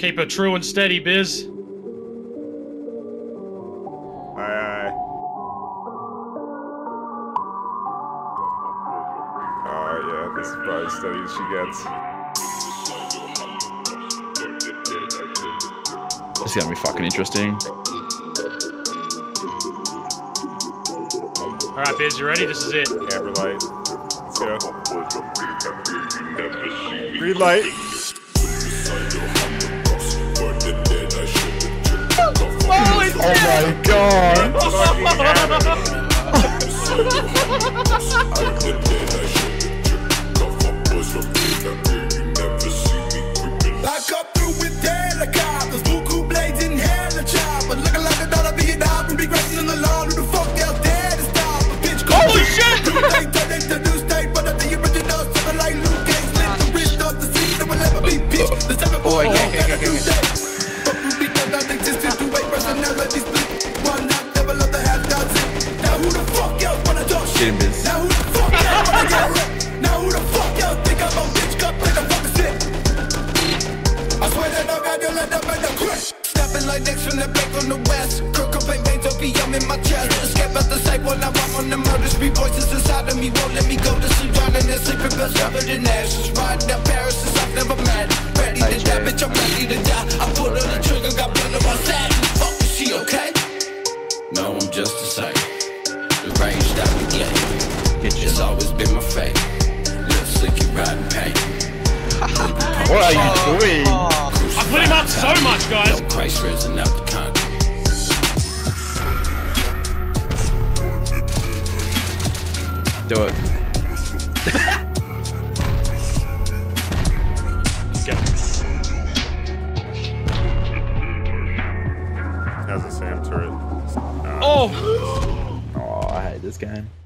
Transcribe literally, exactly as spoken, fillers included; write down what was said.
Keep her true and steady, Biz. Aye, aye. Oh, yeah, this is probably as steady as she gets. This is gonna be fucking interesting. Alright, Biz, you ready? This is it. Amber light. Let's go. Green light. Holy Oh my god! I come through with helicopters, Beaucoup blades in hella chopper, looking like a dollar being down from big racing in the law. Who the fuck else there to stop a bitch? Holy shit! They turn into new state, but at the original something like Luke Cage, slit the wrist of the scene that will never be pitched. The seven boy got a new day. But who because that existed to wait personalities split. One not never love the half does it. Now who the fuck else wanna talk shit? Now who the fuck else wanna get ripped? Now who the fuck else think I'm on bitch cup like a fucking shit? I swear that dog I don't let them make the crack. Snapping like next from the back on the west. Crook up and veins, O P M in my chest. Escape out the sight when I'm on the murder street. Voices inside of me won't let me go to sleep. Drowning in sleeping pills covered in ashes. Riding down Paris since I've never met. Ready to die, bitch, I'm ready to die. I pulled on the trigger, got blood on my sack. Fuck, is she okay? No, I'm just a sight. The range that we get. It's always been my fate. Little slicky riding pain. What are you doing? I put him up so much, guys. No Christ risen out the concrete. Do it. Go. Has a Sam turret. Uh, Oh! Oh, I hate this game.